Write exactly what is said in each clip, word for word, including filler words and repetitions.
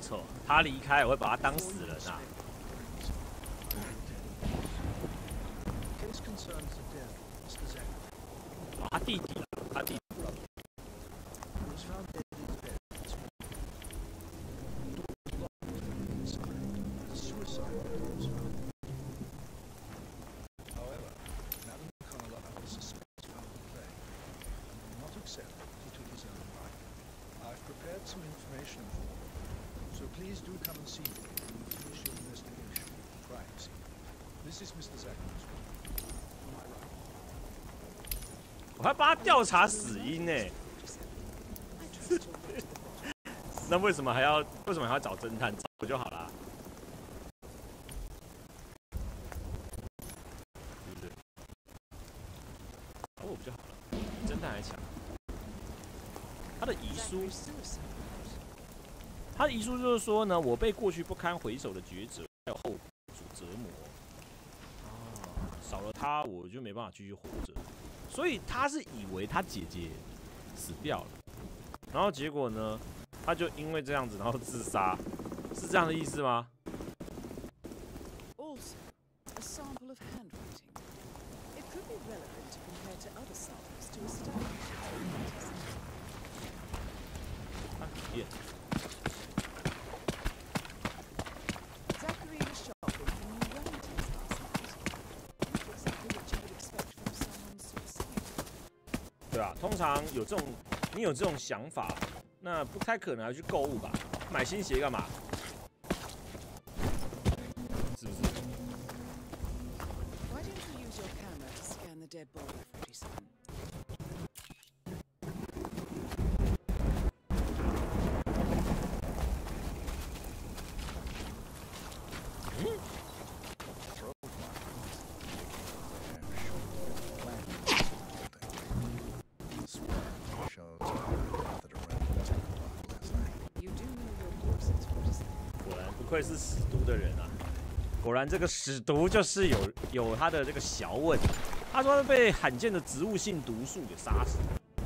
错，他离开我会把他当死人啊。哦，他弟弟啊，他弟弟。 Some information for you, so please do come and see me when you finish your investigation of the crime scene. This is Mister Zachman's room. On my right. 我还帮他调查死因呢。那为什么还要为什么还要找侦探？找不就好了？对不对？找我不就好了？侦探还强。他的遗书。 他的遗书就是说呢，我被过去不堪回首的抉择还有后所折磨，哦，少了他我就没办法继续活着，所以他是以为他姐姐死掉了，然后结果呢，他就因为这样子然后自杀，是这样的意思吗？ Also, a sample of handwriting. It could be relevant to compare to other samples to establish its authenticity. 他体验。 对啊，通常有这种，你有这种想法，那不太可能还去购物吧？买新鞋干嘛？是不是？ Why don't you use your camera to scan the dead body, forty-seven? 不愧是使毒的人啊！果然这个使毒就是有有他的这个学问。他说被罕见的植物性毒素给杀死。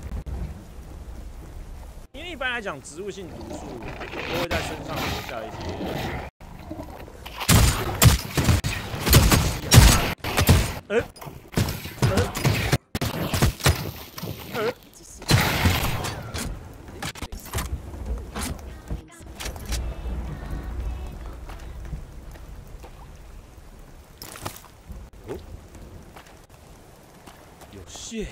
因为一般来讲，植物性毒素都会在身上留下一些。呃呃呃。 血，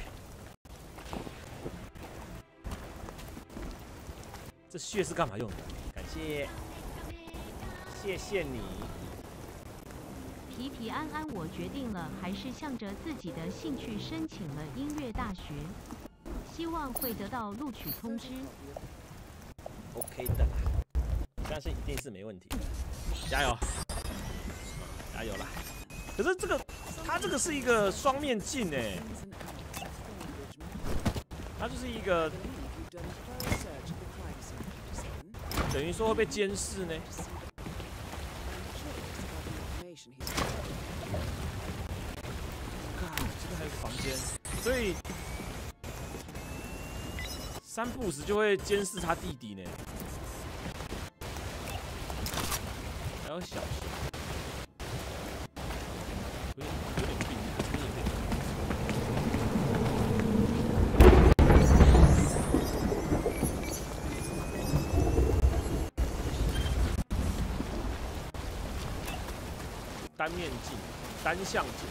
这血是干嘛用的？感谢，谢谢你。 皮皮安安，我决定了，还是向着自己的兴趣申请了音乐大学，希望会得到录取通知。 OK 的啦，相信一定是没问题，加油，加油啦！可是这个，它这个是一个双面镜哎。 它就是一个，等于说会被监视呢。看，这边还有个房间，所以三不五时就会监视他弟弟呢。还要小心，有点有点病，有点病。 单面镜、单向镜，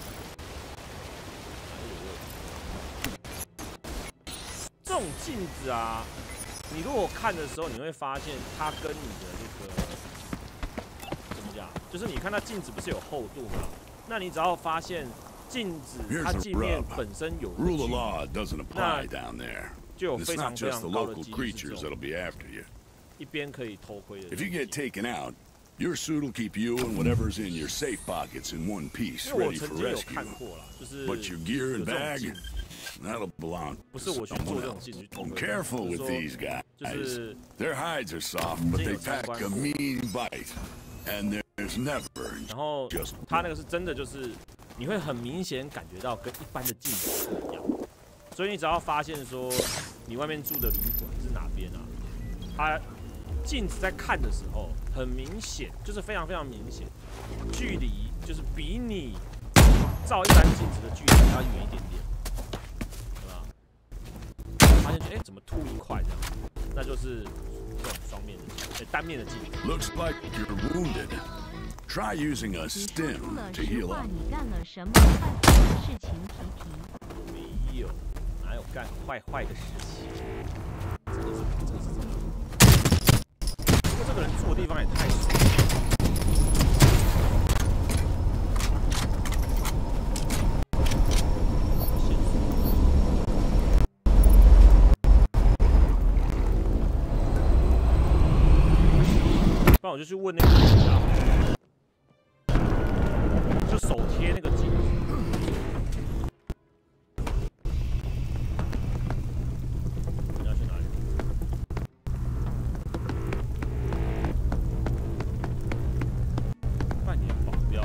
这种镜子啊，你如果看的时候，你会发现它跟你的这个怎么讲，就是你看它镜子不是有厚度吗？那你只要发现镜子它镜面本身有距离，那就有非常非常高的几率是这种一边可以偷窥的。 Your suit will keep you and whatever's in your safe pockets in one piece, ready for rescue. But your gear and bag, that'll belong to someone else. Careful with these guys. Their hides are soft, but they pack a mean bite. And there's never 然后它那个是真的，就是你会很明显感觉到跟一般的镜子不一样。所以你只要发现说你外面住的旅馆是哪边啊，它镜子在看的时候，很明显，就是非常非常明显，距离就是比你照一般镜子的距离还要远一点点，对吧？发现哎、欸，怎么凸一块这样？那就是这种双面的，哎、欸，单面的镜子。 Looks like you're wounded. Try using a 你说 stim 出了 to 实 heal 话， up. 你干了什么坏坏的事情？皮皮。 没有，哪有干坏坏的事情？这个是这个是真的。不过这个人住的地方也太爽了。不然我就去问那个人家。就手贴那个镜子。你要去哪里？半年保镖。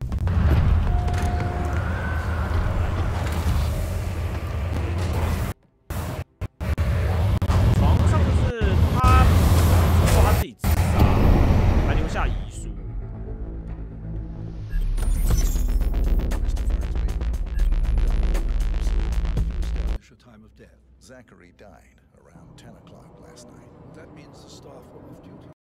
床上就是他说他自己自杀，还留下遗书。 Time of death. Zachary died around ten o'clock last night. That means the staff were off duty.